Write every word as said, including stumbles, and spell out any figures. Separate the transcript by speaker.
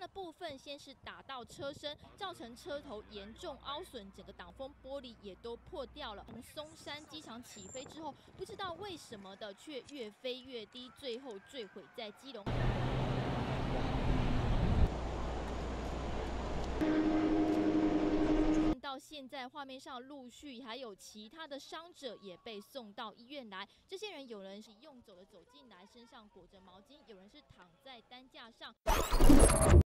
Speaker 1: 的部分先是打到车身，造成车头严重凹损，整个挡风玻璃也都破掉了。从松山机场起飞之后，不知道为什么的却越飞越低，最后坠毁在基隆。到现在，画面上陆续还有其他的伤者也被送到医院来。这些人有人是用走的走进来，身上裹着毛巾；有人是躺在担架上。